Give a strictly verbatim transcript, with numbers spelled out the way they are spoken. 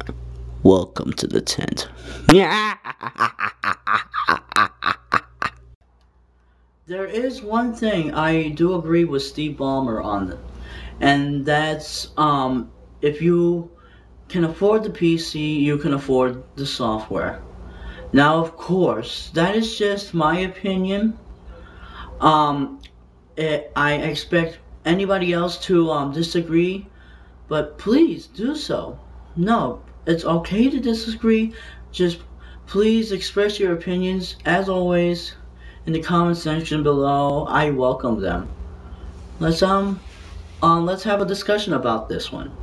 Welcome to the tent. There is one thing I do agree with Steve Ballmer on, and that's um, if you can afford the P C, you can afford the software. Now, of course, that is just my opinion. Um, it, I expect anybody else to um, disagree, but please do so. No, it's okay to disagree. Just please express your opinions, as always, in the comment section below. I welcome them. Let's um, um let's have a discussion about this one.